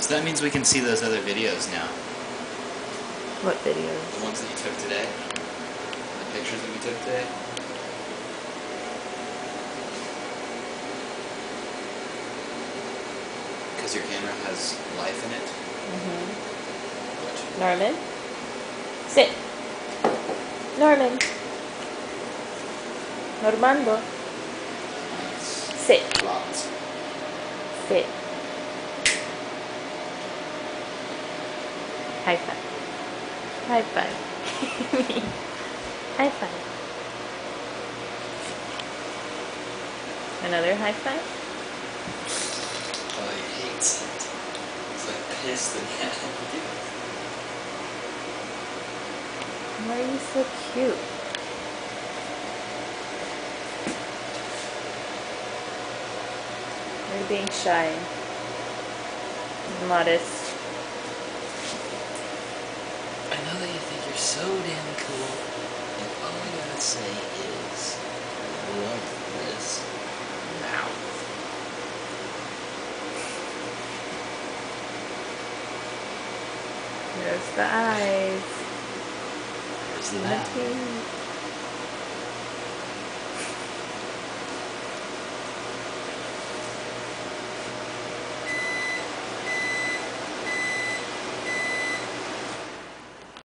So that means we can see those other videos now. What videos? The ones that you took today. The pictures that we took today. Because your camera has life in it. Mm-hmm. Norman? Sit. Norman. Normando. Sit. Lots. Sit. High five. High five. High five. Another high five? Oh, he hates it. He's like pissed again. Why are you so cute? You're being shy. Modest. I know that you think you're so damn cool, and all I gotta say is, I love this mouth. There's the eyes. There's the And the mouth. teeth.